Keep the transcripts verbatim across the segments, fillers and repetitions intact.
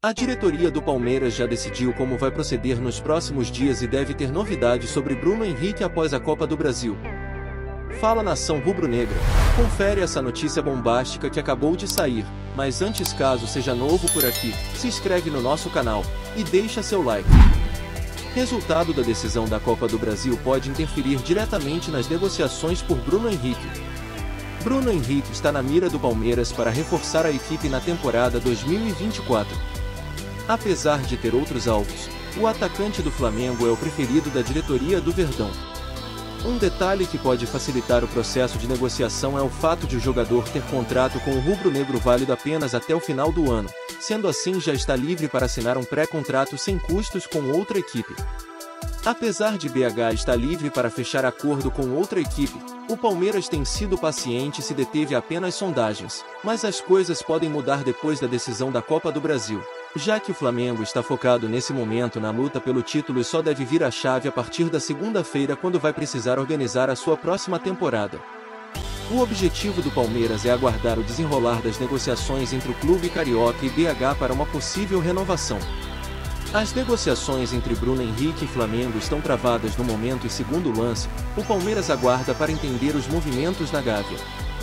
A diretoria do Palmeiras já decidiu como vai proceder nos próximos dias e deve ter novidades sobre Bruno Henrique após a Copa do Brasil. Fala nação rubro-negra, confere essa notícia bombástica que acabou de sair, mas antes, caso seja novo por aqui, se inscreve no nosso canal e deixa seu like. Resultado da decisão da Copa do Brasil pode interferir diretamente nas negociações por Bruno Henrique. Bruno Henrique está na mira do Palmeiras para reforçar a equipe na temporada dois mil e vinte e quatro. Apesar de ter outros alvos, o atacante do Flamengo é o preferido da diretoria do Verdão. Um detalhe que pode facilitar o processo de negociação é o fato de o jogador ter contrato com o rubro-negro válido apenas até o final do ano, sendo assim já está livre para assinar um pré-contrato sem custos com outra equipe. Apesar de B H estar livre para fechar acordo com outra equipe, o Palmeiras tem sido paciente e se deteve a apenas sondagens, mas as coisas podem mudar depois da decisão da Copa do Brasil, já que o Flamengo está focado nesse momento na luta pelo título e só deve vir a chave a partir da segunda-feira, quando vai precisar organizar a sua próxima temporada. O objetivo do Palmeiras é aguardar o desenrolar das negociações entre o clube carioca e B H para uma possível renovação. As negociações entre Bruno Henrique e Flamengo estão travadas no momento e, segundo o lance, o Palmeiras aguarda para entender os movimentos na Gávea.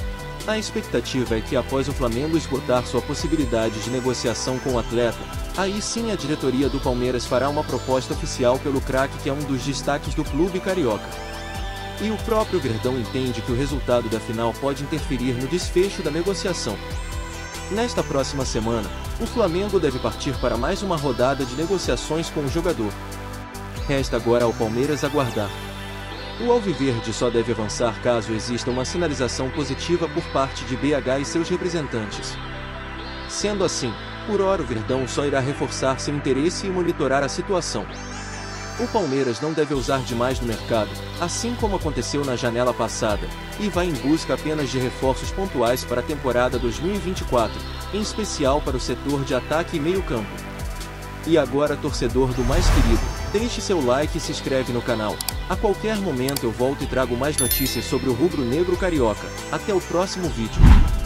A expectativa é que após o Flamengo esgotar sua possibilidade de negociação com o atleta, aí sim a diretoria do Palmeiras fará uma proposta oficial pelo craque, que é um dos destaques do clube carioca. E o próprio Verdão entende que o resultado da final pode interferir no desfecho da negociação. Nesta próxima semana, o Flamengo deve partir para mais uma rodada de negociações com o jogador. Resta agora ao Palmeiras aguardar. O Alviverde só deve avançar caso exista uma sinalização positiva por parte de B H e seus representantes. Sendo assim, por hora o Verdão só irá reforçar seu interesse e monitorar a situação. O Palmeiras não deve ousar demais no mercado, assim como aconteceu na janela passada, e vai em busca apenas de reforços pontuais para a temporada dois mil e vinte e quatro, em especial para o setor de ataque e meio-campo. E agora, torcedor do mais querido, deixe seu like e se inscreve no canal. A qualquer momento eu volto e trago mais notícias sobre o rubro-negro carioca. Até o próximo vídeo.